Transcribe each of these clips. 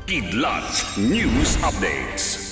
Kidlat News Updates.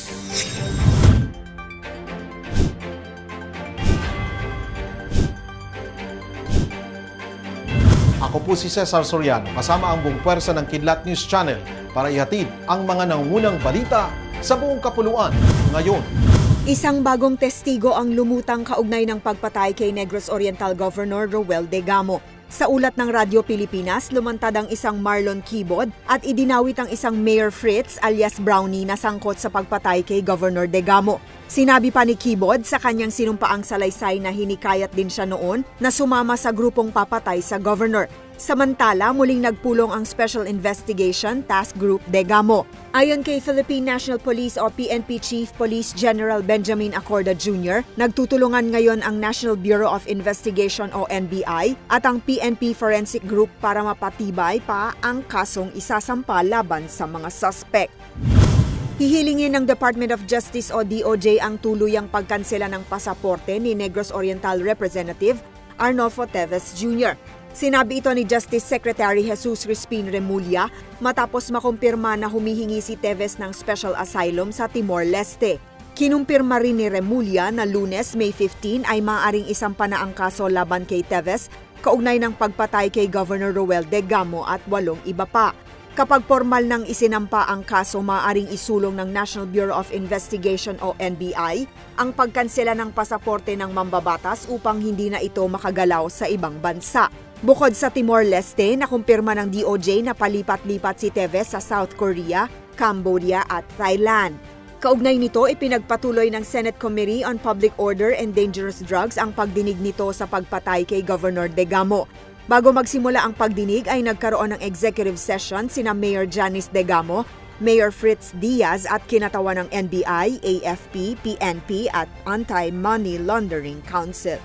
Ako po si Cesar Soriano, kasama ang buong pwersa ng Kidlat News Channel para ihatid ang mga nangungunang balita sa buong kapuluan ngayon. Isang bagong testigo ang lumutang kaugnay ng pagpatay kay Negros Oriental Governor Roel Degamo. Sa ulat ng Radyo Pilipinas, lumantad ang isang Marlon Kibod at idinawit ang isang Mayor Fritz alias Brownie na sangkot sa pagpatay kay Governor Degamo. Sinabi pa ni Kibod sa kanyang sinumpaang salaysay na hinikayat din siya noon na sumama sa grupong papatay sa governor. Samantala, muling nagpulong ang Special Investigation Task Group Degamo. Ayon kay Philippine National Police o PNP Chief Police General Benjamin Acorda Jr., nagtutulungan ngayon ang National Bureau of Investigation o NBI at ang PNP Forensic Group para mapatibay pa ang kasong isasampa laban sa mga suspect. Hihilingin ng Department of Justice o DOJ ang tuluyang pagkansela ng pasaporte ni Negros Oriental Representative Arnolfo Teves Jr. Sinabi ito ni Justice Secretary Jesus Crispin Remulla matapos makumpirma na humihingi si Teves ng special asylum sa Timor-Leste. Kinumpirma rin ni Remulla na Lunes, May 15 ay maaaring isampa na ang kaso laban kay Teves kaugnay ng pagpatay kay Governor Roel Degamo at 8 iba pa. Kapag formal nang isinampa ang kaso, maaaring isulong ng National Bureau of Investigation o NBI ang pagkansela ng pasaporte ng mambabatas upang hindi na ito makagalaw sa ibang bansa. Bukod sa Timor-Leste, nakumpirma ng DOJ na palipat-lipat si Teves sa South Korea, Cambodia at Thailand. Kaugnay nito, ipinagpatuloy ng Senate Committee on Public Order and Dangerous Drugs ang pagdinig nito sa pagpatay kay Governor Degamo. Bago magsimula ang pagdinig ay nagkaroon ng executive session sina Mayor Janice Degamo, Mayor Fritz Diaz at kinatawan ng NBI, AFP, PNP at Anti-Money Laundering Council.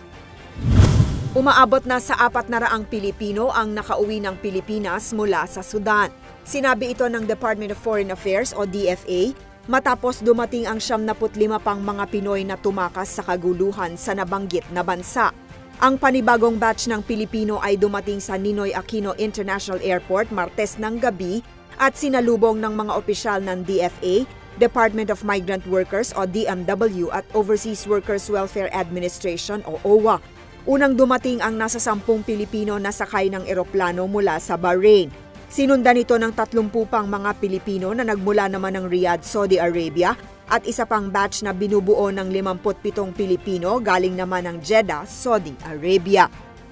Umaabot na sa 400 Pilipino ang nakauwi ng Pilipinas mula sa Sudan. Sinabi ito ng Department of Foreign Affairs o DFA matapos dumating ang 75 pang mga Pinoy na tumakas sa kaguluhan sa nabanggit na bansa. Ang panibagong batch ng Pilipino ay dumating sa Ninoy Aquino International Airport Martes ng gabi at sinalubong ng mga opisyal ng DFA, Department of Migrant Workers o DMW at Overseas Workers Welfare Administration o OWA. Unang dumating ang nasa 10 Pilipino na sakay ng eroplano mula sa Bahrain. Sinundan ito ng 30 pang mga Pilipino na nagmula naman ng Riyadh, Saudi Arabia at isa pang batch na binubuo ng 57 Pilipino galing naman ng Jeddah, Saudi Arabia.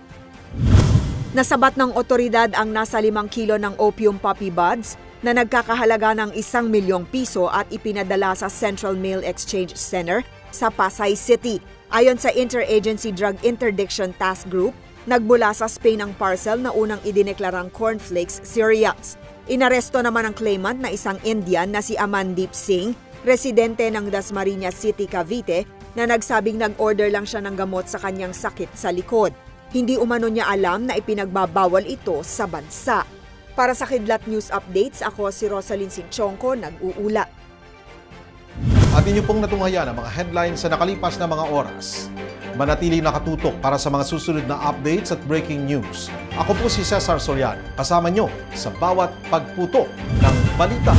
Nasabat ng otoridad ang nasa 5 kilo ng opium poppy buds na nagkakahalaga ng 1 milyong piso at ipinadala sa Central Mail Exchange Center sa Pasay City. Ayon sa Interagency Drug Interdiction Task Group, nagmula sa Spain ang parcel na unang idineklarang cornflakes cereals. Inaresto naman ang claimant na isang Indian na si Amandeep Singh, residente ng Dasmariñas City, Cavite, na nagsabing nag-order lang siya ng gamot sa kanyang sakit sa likod. Hindi umano niya alam na ipinagbabawal ito sa bansa. Para sa Kidlat News Updates, ako si Rosalyn Sinchonko, nag-uulat. At inyo pong natunghayan ang mga headlines sa nakalipas na mga oras. Manatiling nakatutok para sa mga susunod na updates at breaking news. Ako po si Cesar Soriano, kasama nyo sa bawat pagputok ng balita.